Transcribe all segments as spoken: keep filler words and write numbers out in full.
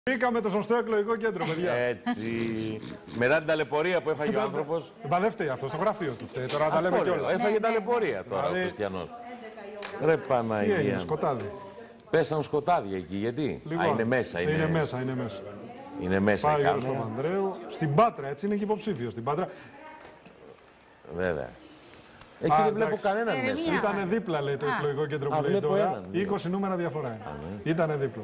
Βρήκαμε το σωστό εκλογικό κέντρο, παιδιά. Έτσι. Μετά την ταλαιπωρία που έφαγε ο άνθρωπος. Μα δεν φταίει αυτό, στο γραφείο του φταίει. Τώρα τα λέμε κιόλα. Έφαγε ταλαιπωρία τώρα ο Χριστιανός. Ρε Παναγία. Τι έγινε, σκοτάδι. Πέσαν σκοτάδια εκεί, γιατί. Α, είναι μέσα. Είναι μέσα, είναι μέσα. Είναι μέσα. Πάει ο Γιώργος Παπανδρέου. Στην Πάτρα, έτσι είναι και υποψήφιος. Στην Πάτρα. Βέβαια. Εκεί δεν βλέπω κανέναν μέσα. Ήτανε δίπλα, λέει το εκλογικό κέντρο που λέει τώρα. είκοσι νούμερα διαφορά. Ήτανε δίπλα.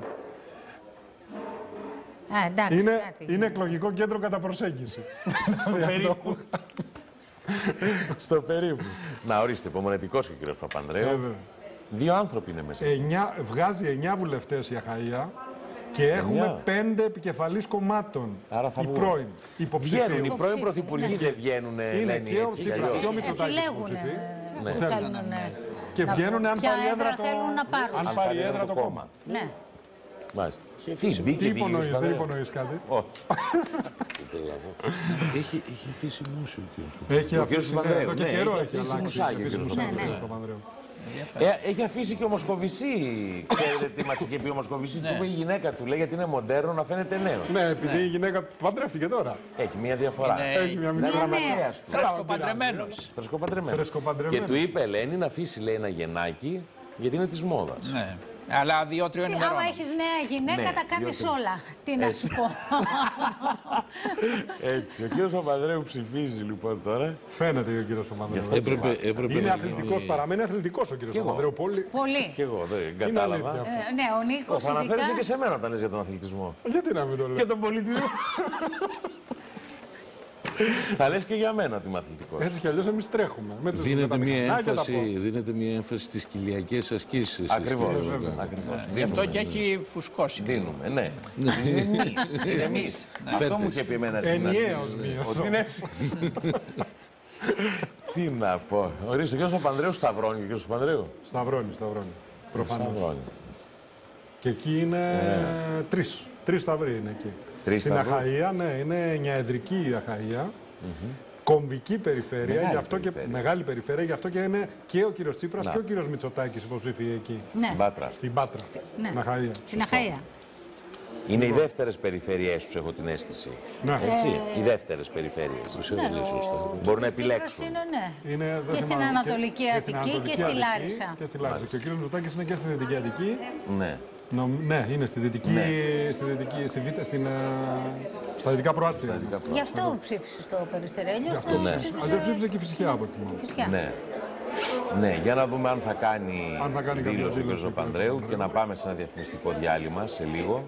Α, εντάξει, είναι, είναι εκλογικό κέντρο κατά προσέγγιση. Στο περίπου. Στο περίπου. Να ορίστε, υπομονετικός και ο κύριος Παπανδρέου. Ε, Δύο άνθρωποι είναι μέσα. Εννιά, βγάζει εννιά βουλευτές η Αχαΐα και έχουμε εννιά. πέντε επικεφαλής κομμάτων. Άρα θα οι πρώην υποψηφίοι. Βγαίνουν, οι πρώην πρωθυπουργοί δεν βγαίνουν. Είναι και ο Τσίπρας και ο Μητσοτάκης υποψηφίοι. Ναι. Ναι. Και βγαίνουν αν πάρει έδρα το, αν πάρει έδρα το κόμμα. Ναι. Μάλιστα. Τι υπονοείς, δεν υπονοείς κάτι. Έχει αφήσει μουσου ο Έχει αφήσει Παπανδρέου. και καιρό έχει αλλάξει. Έχει αφήσει και ο Μοσκοβισή. Ξέρετε τι μας είχε πει ο Μοσκοβισή, του είπε η γυναίκα του, λέει γιατί είναι μοντέρνο να φαίνεται νέο. Ναι, επειδή η γυναίκα παντρεύτηκε τώρα. Έχει μια διαφορά. Έχει μια διαφορά. Φρεσκοπαντρεμένος. Και του είπε Ελένη να αφήσει, λέει, ένα γεννάκι γιατί είναι της μόδας. Αλλά δύο-τριών ημερών. Άμα έχεις νέα γυναίκα, ναι, τα κάνεις όλα. Τι να σου πω. Έτσι. Ο κύριος Παπανδρέου ψηφίζει λοιπόν τώρα. Φαίνεται ο κύριος Παπανδρέου. Έπρεπε, έπρεπε είναι αθλητικός, παραμένει αθλητικός ο κύριος Παπανδρέου. Πολύ. Πολύ. Και εγώ δεν κατάλαβα. Ε, ναι, ο Νίκος. Θα αναφέρεσαι και σε μένα όταν λες για τον αθλητισμό. Γιατί να μην το λέω. Και τον πολιτισμό. Θα λες και για μένα ότι είμαι αθλητικός. Έτσι κι αλλιώς εμείς τρέχουμε. Δίνεται μια, έμφαση, δίνεται μια έμφαση στις κοιλιακές ασκήσεις. Ακριβώς. Γι' αυτό και έχει φουσκώσει. Δίνουμε, ναι. Είναι εμείς. Αυτό μου είχε πει εμένα. Ενιαίος μείος. Τι να πω. Ορίστε, ο κύριος Παπανδρέου σταυρώνει και ο κύριος Παπανδρέου. Σταυρώνει, σταυρώνει. Προφανώς. Και εκεί είναι τρεις. Τρεις σταυροί είναι εκεί. Στην Αχαΐα, ναι, είναι εννιαεδρική η Αχαΐα, mm-hmm. κομβική περιφέρεια, μεγάλη, γι αυτό περιφέρεια. Και, μεγάλη περιφέρεια, γι' αυτό και είναι και ο κύριος Τσίπρας να. Και ο κύριος Μητσοτάκης υποψήφιοι εκεί. Ναι. Στην Πάτρα. Στην Πάτρα, ναι. Στην Αχαΐα. Στην Αχαΐα. Είναι οι δεύτερες περιφέρειές τους, έχω την αίσθηση. Ναι. Έτσι, ε... οι δεύτερες περιφέρειες. Ναι, ο... Μπορούν να επιλέξουν. Είναι, ναι. Είναι, και στην Ανατολική και, Αττική και, και στη Λάρισα. Και στη Λάρισα. Και ο κύριος Μητσοτάκης είναι και στη Δυτική Αττική. Ναι. Νο, ναι, είναι στη δυτική, ναι. στη δυτική, στη βήτα, στην, στα δυτικά προάστια. Γι' αυτό ψήφισε στο Περιστερίο. Γι' αυτό ναι. ψήφισε. Αλλιώς ψήφισε και Φυσιά από τη ναι. ναι, για να δούμε αν θα κάνει, αν θα κάνει δήλωση ο κ. Παπανδρέου και να πάμε σε ένα διαφημιστικό διάλειμμα σε λίγο.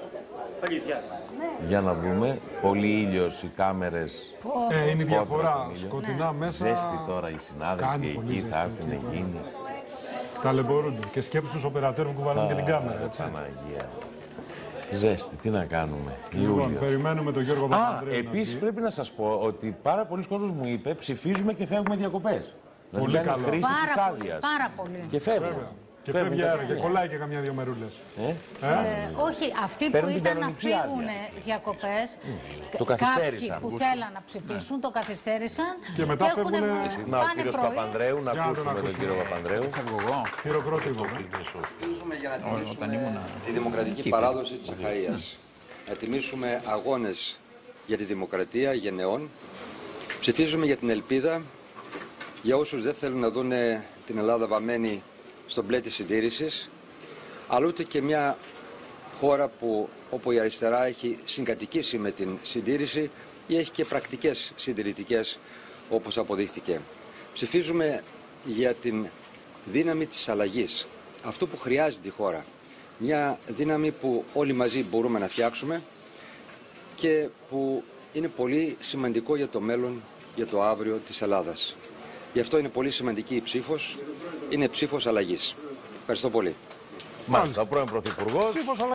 Για να δούμε. Πολύ ήλιος, οι κάμερες. Ε, είναι η διαφορά. Σκοτεινά ναι. μέσα. Ζέστη τώρα οι συνάδελφοι εκεί θα έχουν γίνει. Ταλαιπωρούνται. Και σκέψου τους οπερατέρ που κουβαλάνε και την κάμερα. Έτσι. Παναγία. Ζέστη, τι να κάνουμε. Λοιπόν, περιμένουμε τον Γιώργο Παπανδρέου. Επίσης πρέπει να σας πω ότι πάρα πολλοί κόσμος μου είπε ψηφίζουμε και φεύγουμε διακοπές. Πολύ δηλαδή, καλό. Χρήση πάρα, της πολύ, άδειας. πάρα πολύ. Και φεύγουν. Και φεύγει αέρα και κολλάει και καμιά δύο μερούλες. Ε? Ε, όχι, αυτοί που ήταν να φύγουν διακοπές, το καθυστέρησαν. Κάποιοι που θέλαν να ψηφίσουν, το καθυστέρησαν. Και μετά φεύγουν. Να, ο κύριος Παπανδρέου, να ακούσουμε τον κύριο Παπανδρέου. Φεύγω εγώ. Χειροκρότημα. Ψηφίζουμε για να τιμήσουμε τη δημοκρατική παράδοση της Αχαΐας. Να τιμήσουμε αγώνες για τη δημοκρατία γενεών. Ψηφίζουμε για την ελπίδα για όσους δεν θέλουν να δουν την Ελλάδα βαμμένη στον μπλε της συντήρησης, αλλά ούτε και μια χώρα που, όπου η αριστερά έχει συγκατοικήσει με την συντήρηση ή έχει και πρακτικές συντηρητικές, όπως αποδείχτηκε. Ψηφίζουμε για την δύναμη της αλλαγής, αυτό που χρειάζεται η χώρα. Μια δύναμη που όλοι μαζί μπορούμε να φτιάξουμε και που είναι πολύ σημαντικό για το μέλλον, για το αύριο της Ελλάδας. Γι' αυτό είναι πολύ σημαντική η ψήφος, είναι ψήφος αλλαγής. Ευχαριστώ πολύ. Μάλιστα, ο πρώην Πρωθυπουργός.